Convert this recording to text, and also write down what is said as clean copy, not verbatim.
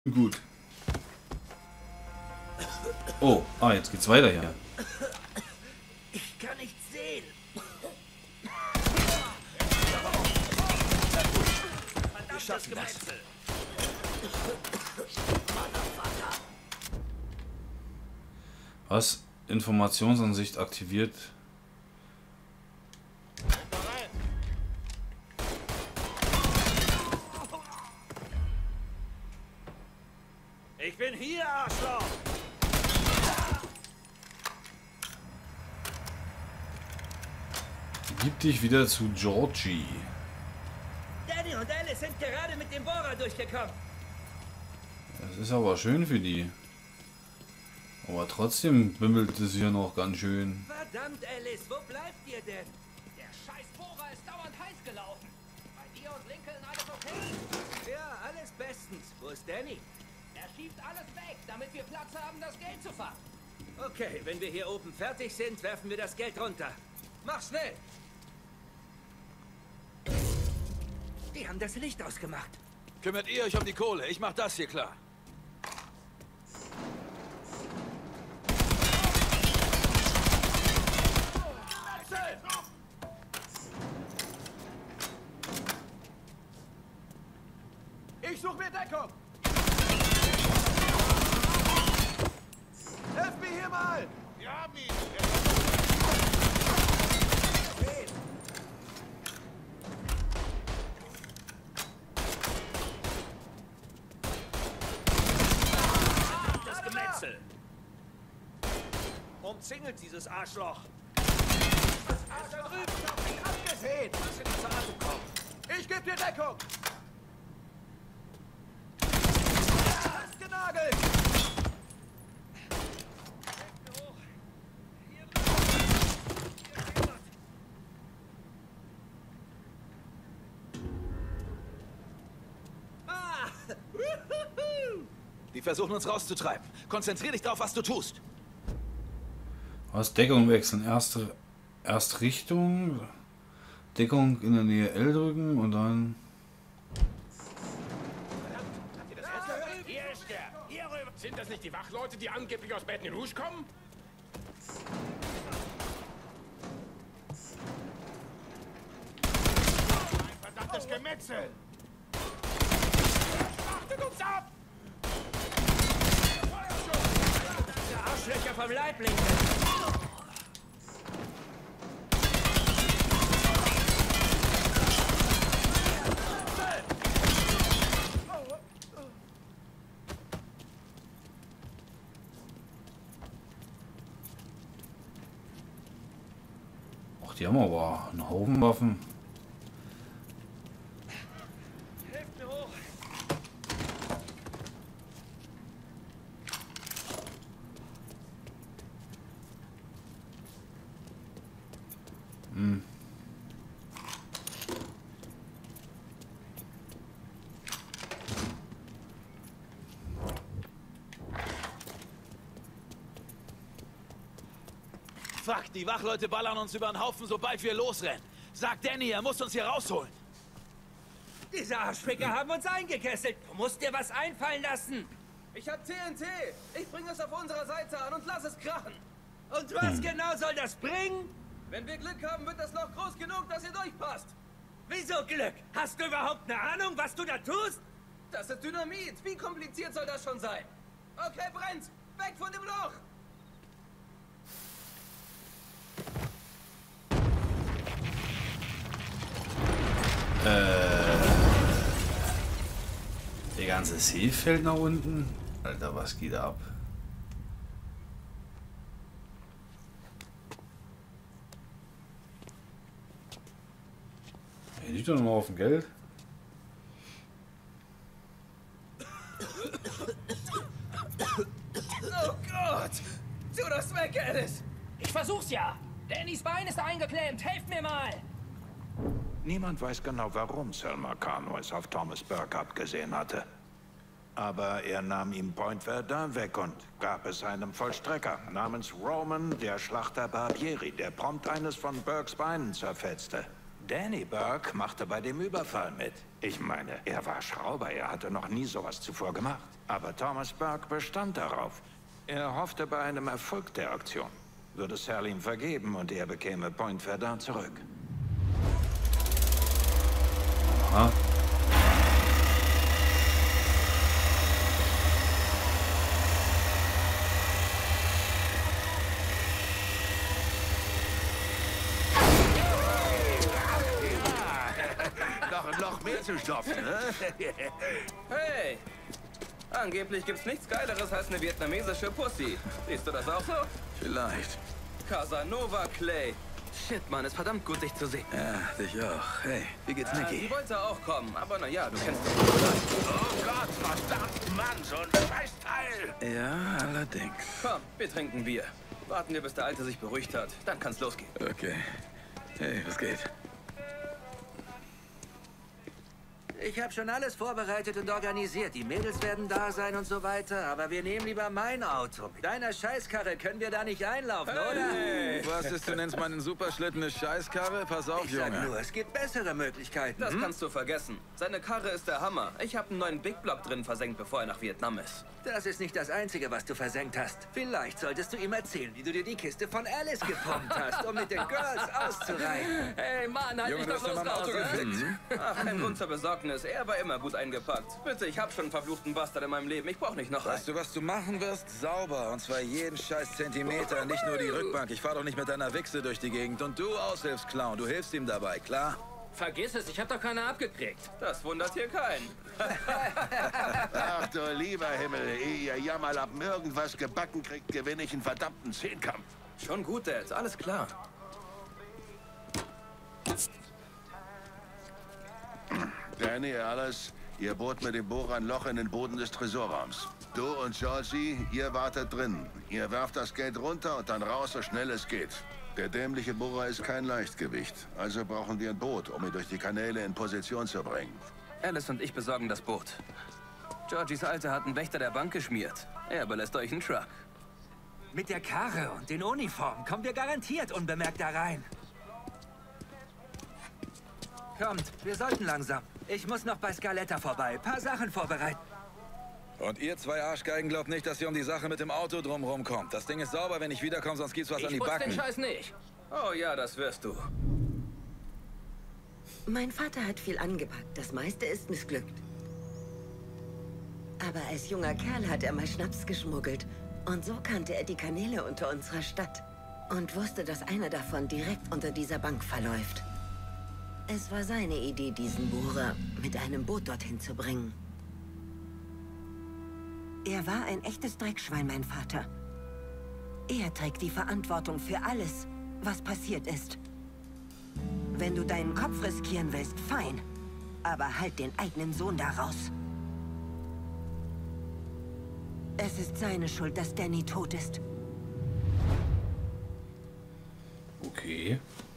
Gut. Oh, jetzt geht's weiter hier. Ich kann nichts sehen. Wir schaffen das. Was? Informationsansicht aktiviert. Ich bin hier, Arschloch! Gib dich wieder zu Georgie. Danny und Alice sind gerade mit dem Bohrer durchgekommen. Das ist aber schön für die. Aber trotzdem bimmelt es hier noch ganz schön. Verdammt, Alice, wo bleibt ihr denn? Der scheiß Bohrer ist dauernd heiß gelaufen. Bei dir und Lincoln alles okay? Ja, alles bestens. Wo ist Danny? Er schiebt alles weg, damit wir Platz haben, das Geld zu fangen. Okay, wenn wir hier oben fertig sind, werfen wir das Geld runter. Mach schnell! Die haben das Licht ausgemacht. Kümmert ihr euch um die Kohle? Ich mach das hier klar. Ich suche mir Deckung! Helft mir hier mal! Wir haben ihn! Das Gemetzel! Umzingelt dieses Arschloch! Das Arsch da drüben ist auf mich abgesehen! Lass ihn zur Atem kommen! Ich gebe dir Deckung! Genagelt! Die versuchen uns rauszutreiben. Konzentrier dich darauf, was du tust. Was? Deckung wechseln. Erst Richtung. Deckung in der Nähe L drücken und dann. Hier ist der! Hier rüber! Sind das nicht die Wachleute, die angeblich aus Baton Rouge kommen? Ein verdammtes Gemetzel! Achtet uns ab! Der Arschlöcher vom Leibling! Die haben aber einen Haufen Waffen. Hilft mir hoch! Fuck, die Wachleute ballern uns über den Haufen, sobald wir losrennen. Sag Danny, er muss uns hier rausholen. Diese Arschficker haben uns eingekesselt. Du musst dir was einfallen lassen. Ich hab TNT! Ich bringe es auf unserer Seite an und lass es krachen! Und was genau soll das bringen? Wenn wir Glück haben, wird das Loch groß genug, dass ihr durchpasst! Wieso Glück? Hast du überhaupt eine Ahnung, was du da tust? Das ist Dynamit! Wie kompliziert soll das schon sein? Okay, brennt! Weg von dem Loch! Der ganze See fällt nach unten. Alter, was geht ab? Hier liegt doch noch mal auf dem Geld. Oh Gott! Tu das weg, Alice! Ich versuch's ja. Dannys Bein ist eingeklemmt. Helft mir mal. Niemand weiß genau, warum Selma Kano es auf Thomas Burke abgesehen hatte. Aber er nahm ihm Point Verdun weg und gab es einem Vollstrecker namens Roman, der Schlachter Barbieri, der prompt eines von Burkes Beinen zerfetzte. Danny Burke machte bei dem Überfall mit. Ich meine, er war Schrauber, er hatte noch nie sowas zuvor gemacht. Aber Thomas Burke bestand darauf. Er hoffte bei einem Erfolg der Aktion, würde Sal ihm vergeben und er bekäme Point Verdun zurück. Aha. Noch ein Loch mehr zu stopfen, ne? Hey! Angeblich gibt's nichts Geileres als eine vietnamesische Pussy. Siehst du das auch so? Vielleicht. Casanova Clay. Shit, Mann, ist verdammt gut, dich zu sehen. Ja, dich auch. Hey, wie geht's Sie Nicky? wollte auch kommen, aber naja, du kennst doch vielleicht. Oh Gott, verdammt, Mann, so ein Scheißteil! Ja, allerdings. Komm, wir trinken Bier. Warten wir, bis der Alte sich beruhigt hat. Dann kann's losgehen. Okay. Hey, was geht? Ich habe schon alles vorbereitet und organisiert. Die Mädels werden da sein und so weiter. Aber wir nehmen lieber mein Auto. Mit deiner Scheißkarre können wir da nicht einlaufen, oder? Was ist, du nennst meinen Superschlitten eine Scheißkarre? Pass auf, Ich sag Junge. nur, es gibt bessere Möglichkeiten. Das kannst du vergessen. Seine Karre ist der Hammer. Ich habe einen neuen Big Block drin versenkt, bevor er nach Vietnam ist. Das ist nicht das Einzige, was du versenkt hast. Vielleicht solltest du ihm erzählen, wie du dir die Kiste von Alice gepumpt hast, um mit den Girls auszureichen. Hey, Mann, halt Junge, dich du doch hast ja bloß mein Auto raus. gefickt. Ach, kein Grund zur Besorgnis. Er war immer gut eingepackt. Bitte, ich habe schon einen verfluchten Bastard in meinem Leben. Ich brauche nicht noch einen. Weißt du, was du machen wirst? Sauber. Und zwar jeden scheiß Zentimeter, nicht nur die Rückbank. Ich fahr doch nicht mit deiner Wichse durch die Gegend. Und du, Aushilfsclown, du hilfst ihm dabei, klar? Vergiss es, ich hab doch keine abgekriegt. Das wundert hier keinen. Ach du lieber Himmel, ehe ihr Jammerlappen irgendwas gebacken kriegt, gewinne ich einen verdammten Zehnkampf. Schon gut, Dad. Alles klar. Danny, alles, ihr bohrt mit dem Bohrer ein Loch in den Boden des Tresorraums. Du und Georgie, ihr wartet drin. Ihr werft das Geld runter und dann raus, so schnell es geht. Der dämliche Bohrer ist kein Leichtgewicht. Also brauchen wir ein Boot, um ihn durch die Kanäle in Position zu bringen. Alice und ich besorgen das Boot. Georgies Alte hat einen Wächter der Bank geschmiert. Er überlässt euch einen Truck. Mit der Karre und den Uniformen kommen wir garantiert unbemerkt da rein. Kommt, wir sollten langsam. Ich muss noch bei Scaletta vorbei. Paar Sachen vorbereiten. Und ihr zwei Arschgeigen glaubt nicht, dass ihr um die Sache mit dem Auto drumherum kommt. Das Ding ist sauber, wenn ich wiederkomme, sonst gibt's was an die Ich putz den Backen. Scheiß nicht. Oh ja, das wirst du. Mein Vater hat viel angepackt. Das meiste ist missglückt. Aber als junger Kerl hat er mal Schnaps geschmuggelt. Und so kannte er die Kanäle unter unserer Stadt. Und wusste, dass einer davon direkt unter dieser Bank verläuft. Es war seine Idee, diesen Bohrer mit einem Boot dorthin zu bringen. Er war ein echtes Dreckschwein, mein Vater. Er trägt die Verantwortung für alles, was passiert ist. Wenn du deinen Kopf riskieren willst, fein. Aber halt den eigenen Sohn da raus. Es ist seine Schuld, dass Danny tot ist. Okay.